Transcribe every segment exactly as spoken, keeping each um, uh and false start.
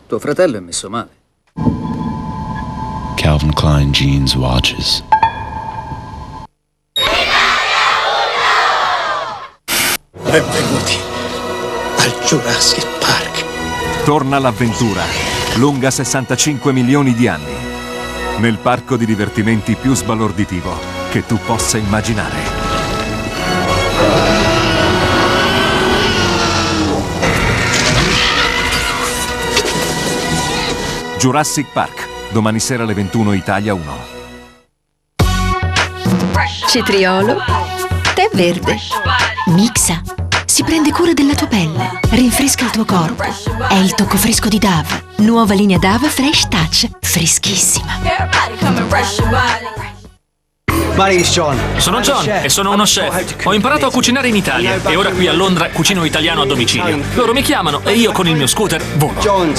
Tuo fratello è messo male. Calvin Klein jeans watches. Benvenuti al Jurassic Park. Torna l'avventura, lunga sessantacinque milioni di anni, nel parco di divertimenti più sbalorditivo che tu possa immaginare. Jurassic Park, domani sera alle ventuno, Italia uno. Cetriolo, tè verde. Mixa. Si prende cura della tua pelle, rinfresca il tuo corpo. È il tocco fresco di Dove. Nuova linea Dove Fresh Touch. Freschissima. Sono John e sono uno chef. Ho imparato a cucinare in Italia e ora qui a Londra cucino italiano a domicilio. Loro mi chiamano e io con il mio scooter volo.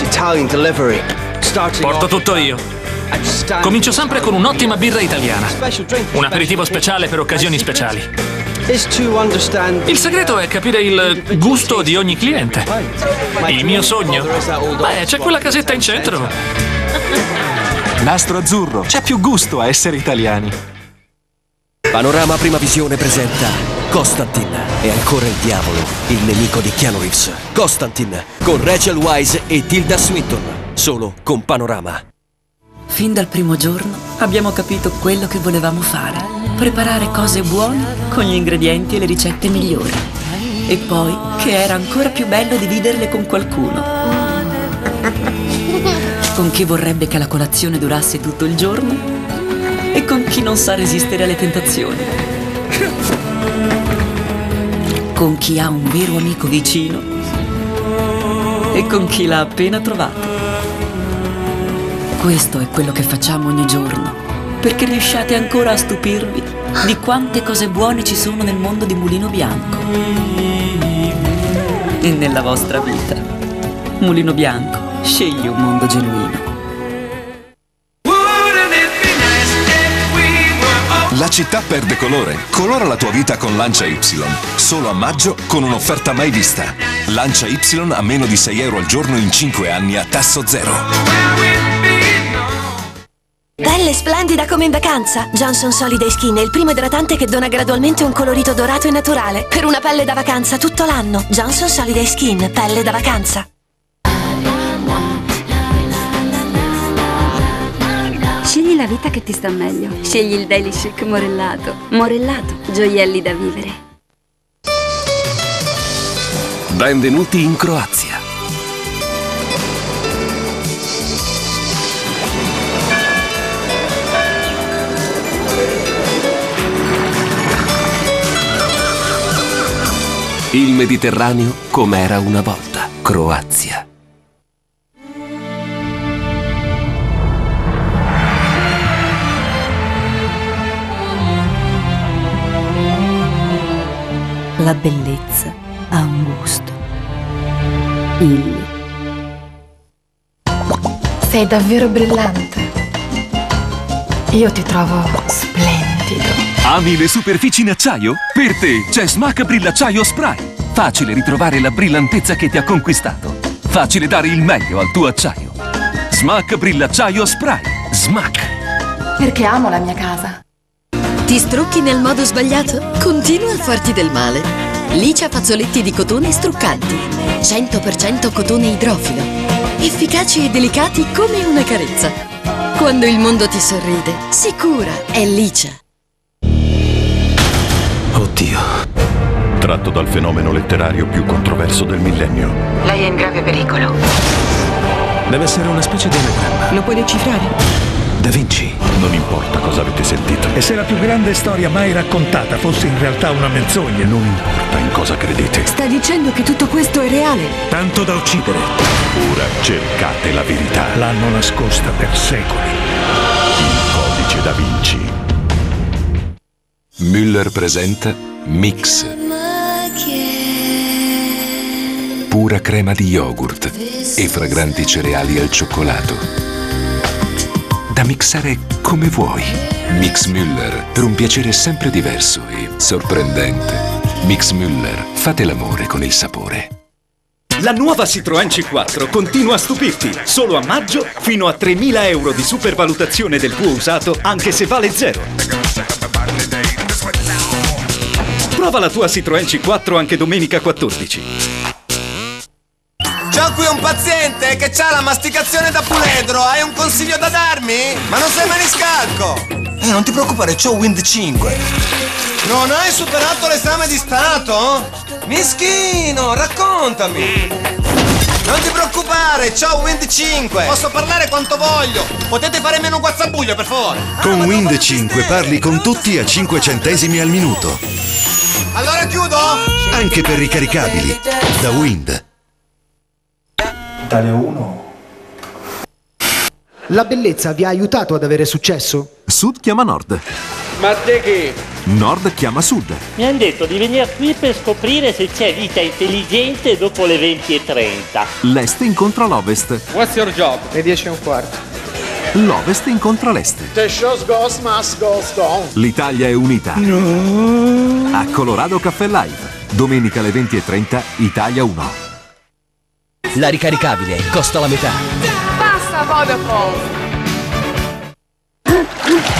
Porto tutto io. Comincio sempre con un'ottima birra italiana. Un aperitivo speciale per occasioni speciali. Il segreto è capire il gusto di ogni cliente. Il mio sogno? Beh, c'è quella casetta in centro. Nastro azzurro, c'è più gusto a essere italiani. Panorama Prima Visione presenta Constantine e ancora il diavolo, il nemico di Keanu Reeves. Constantine con Rachel Weisz e Tilda Swinton, solo con Panorama. Fin dal primo giorno abbiamo capito quello che volevamo fare. Preparare cose buone con gli ingredienti e le ricette migliori. E poi che era ancora più bello dividerle con qualcuno. Con chi vorrebbe che la colazione durasse tutto il giorno e con chi non sa resistere alle tentazioni. Con chi ha un vero amico vicino e con chi l'ha appena trovato. Questo è quello che facciamo ogni giorno, perché riusciate ancora a stupirvi di quante cose buone ci sono nel mondo di Mulino Bianco e nella vostra vita. Mulino Bianco, scegli un mondo genuino. La città perde colore. Colora la tua vita con Lancia Y. Solo a maggio con un'offerta mai vista. Lancia Y a meno di sei euro al giorno in cinque anni a tasso zero. Pelle splendida come in vacanza. Johnson Holiday Skin è il primo idratante che dona gradualmente un colorito dorato e naturale. Per una pelle da vacanza tutto l'anno. Johnson Holiday Skin, pelle da vacanza. Scegli la vita che ti sta meglio. Scegli il Daily Chic Morellato. Morellato, gioielli da vivere. Benvenuti in Croazia. Il Mediterraneo com'era una volta. Croazia. La bellezza ha un gusto. Illy. Sei davvero brillante. Io ti trovo splendido. Ami le superfici in acciaio? Per te c'è Smack Brillacciaio Spray. Facile ritrovare la brillantezza che ti ha conquistato. Facile dare il meglio al tuo acciaio. Smack Brillacciaio Spray. Smack. Perché amo la mia casa. Ti strucchi nel modo sbagliato? Continua a farti del male. Licia fazzoletti di cotone struccanti. cento per cento cotone idrofilo. Efficaci e delicati come una carezza. Quando il mondo ti sorride, sicura è Licia. Oddio. Tratto dal fenomeno letterario più controverso del millennio. Lei è in grave pericolo. Deve essere una specie di anagramma. Lo puoi decifrare? Da Vinci. Non importa cosa avete sentito. E se la più grande storia mai raccontata fosse in realtà una menzogna? Non importa in cosa credete. Sta dicendo che tutto questo è reale? Tanto da uccidere. Ora cercate la verità. L'hanno nascosta per secoli. Il codice da Vinci. Müller presenta Mix. Pura crema di yogurt e fragranti cereali al cioccolato. Da mixare come vuoi. Mix Müller, per un piacere sempre diverso e sorprendente. Mix Müller, fate l'amore con il sapore. La nuova Citroën C quattro continua a stupirti. Solo a maggio fino a tremila euro di supervalutazione del tuo usato, anche se vale zero. Prova la tua Citroën C quattro anche domenica quattordici. C'ho qui un paziente che ha la masticazione da puledro. Hai un consiglio da darmi? Ma non sei maniscalco. Eh, non ti preoccupare, c'ho Wind cinque. Non hai superato l'esame di Stato? Mischino, raccontami. Non ti preoccupare, c'ho Wind cinque. Posso parlare quanto voglio. Potete fare meno guazzabuglio, per favore? Con ah, Wind cinque parli con tutti a cinque centesimi al minuto. Allora chiudo? Anche per ricaricabili. Da Wind. Italia uno. La bellezza vi ha aiutato ad avere successo? Sud chiama Nord. Ma te che? Nord chiama Sud. Mi hanno detto di venire qui per scoprire se c'è vita intelligente dopo le venti e trenta. L'Est incontra l'Ovest. What's your job? Le dieci e un quarto. L'Ovest incontra l'Est. The show goes must goes on. L'Italia è unita. No. A Colorado Caffè Live. Domenica alle venti e trenta, Italia uno. La ricaricabile costa la metà. Basta Vodafone!